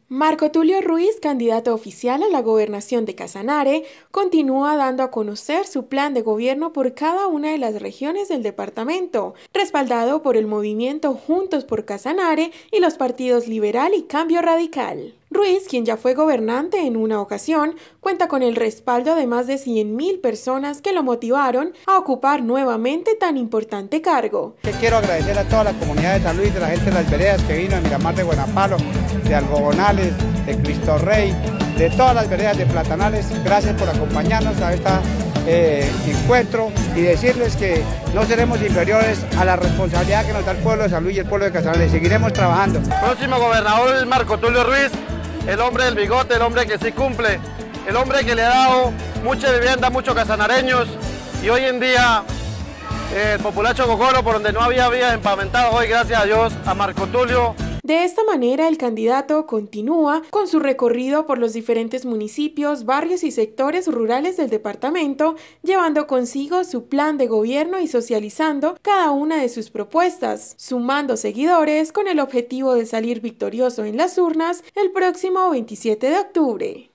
Marco Tulio Ruiz, candidato oficial a la gobernación de Casanare, continúa dando a conocer su plan de gobierno por cada una de las regiones del departamento, respaldado por el movimiento Juntos por Casanare y los partidos Liberal y Cambio Radical. Ruiz, quien ya fue gobernante en una ocasión, cuenta con el respaldo de más de 100.000 personas que lo motivaron a ocupar nuevamente tan importante cargo. Quiero agradecer a toda la comunidad de San Luis, de la gente de las veredas que vino, de Miramar de Buenapalo, de Algodonales, de Cristo Rey, de todas las veredas de Platanales. Gracias por acompañarnos a este encuentro y decirles que no seremos inferiores a la responsabilidad que nos da el pueblo de San Luis y el pueblo de Casanare. Seguiremos trabajando. Próximo gobernador es Marco Tulio Ruiz, el hombre del bigote, el hombre que sí cumple, el hombre que le ha dado mucha vivienda a muchos casanareños y hoy en día el populacho Cocoro, por donde no había vías empavimentadas, hoy gracias a Dios a Marco Tulio. De esta manera, el candidato continúa con su recorrido por los diferentes municipios, barrios y sectores rurales del departamento, llevando consigo su plan de gobierno y socializando cada una de sus propuestas, sumando seguidores con el objetivo de salir victorioso en las urnas el próximo 27 de octubre.